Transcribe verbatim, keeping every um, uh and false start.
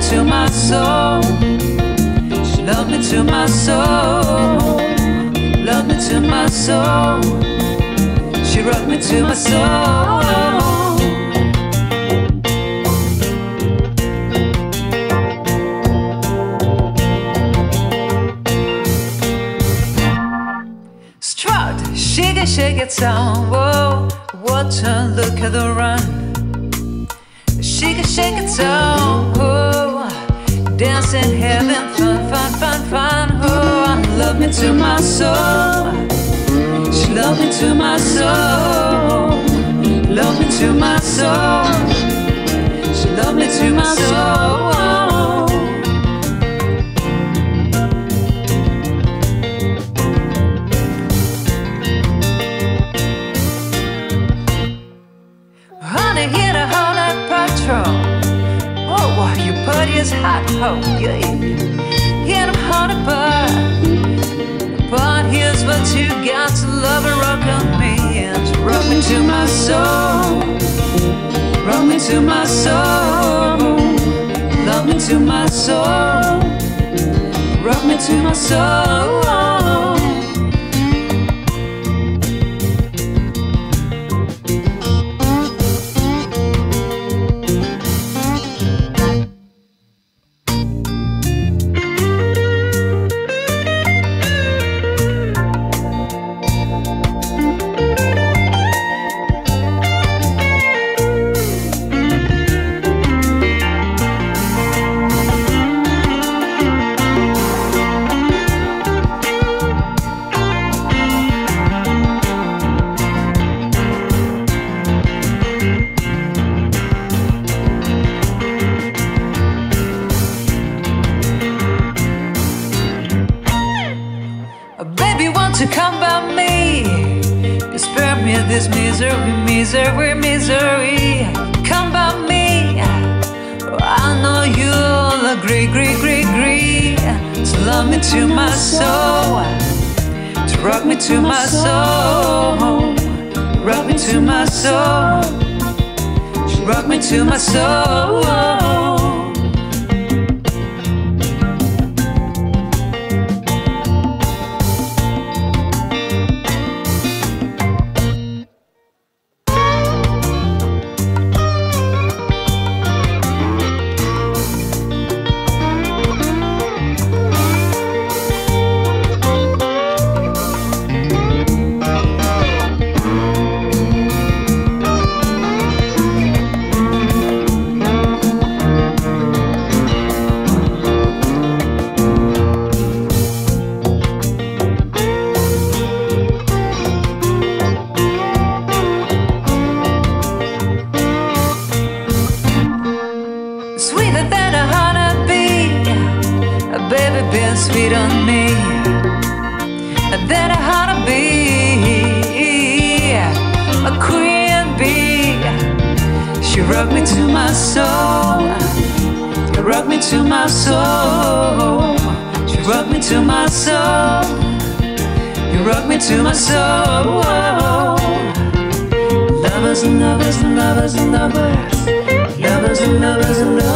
to my soul. She loved me to my soul. Loved me to my soul. She rocked me to my soul. Strut, shake it, shake it down. Whoa, watch her look at the run. Shake it, shake it down. Oh, dancing, having fun, fun, fun, fun. Oh, love me to my soul. She loved me to my soul. Love me to my soul. She loved me to my soul. Honey, hit a honey patrol. Oh, your body is hot, oh yeah. Hit a honey bar. But here's what you got to love and rock on me. And rock me to my soul. Rock me to my soul. Love me to my soul. Rock me to my soul. Baby, won't you come by me? You spare me this misery, misery, misery. Come by me. Oh, I know you'll agree, agree, agree, agree. To love me to my soul. To rock me to my soul. Rock me to my soul. To rock me to my soul. Sweeter than a honeybee, a baby been sweet on me. Than a honeybee, a queen bee. She rocked me to my soul. You rocked me to my soul. She rocked me to my soul. You rocked me to my soul. Lovers and lovers and lovers and lovers. Lovers and lovers and lovers.